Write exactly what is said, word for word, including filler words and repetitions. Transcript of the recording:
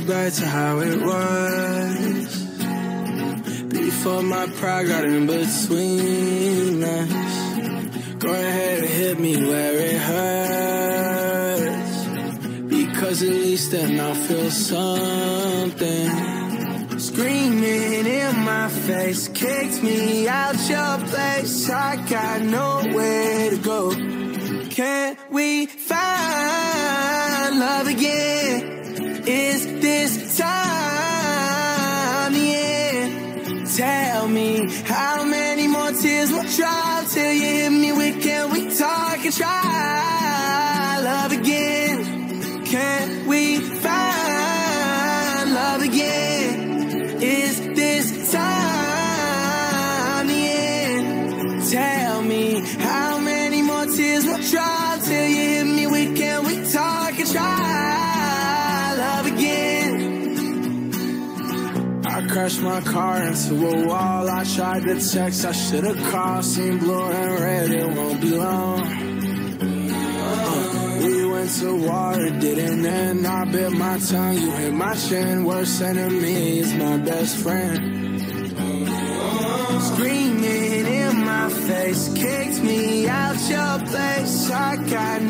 back to how it was before my pride got in between us. Go ahead and hit me where it hurts, because at least then I'll feel something. Screaming in my face, kicked me out your place. I got nowhere to go. Can we find love again? Is this time the end? Tell me, how many more tears will drop till you hit me with, can we talk and try love again? Can we find love again? Is this time the end? Tell me, how many more tears will drop till you hit me with, can we talk and try love again? I crashed my car into a wall. I tried to text, I should've called. Seen blue and red, it won't be long. uh, We went to war, it didn't end. I bit my tongue, you hit my chin. Worst enemy is my best friend. Screaming in my face, kicked me out your place. I got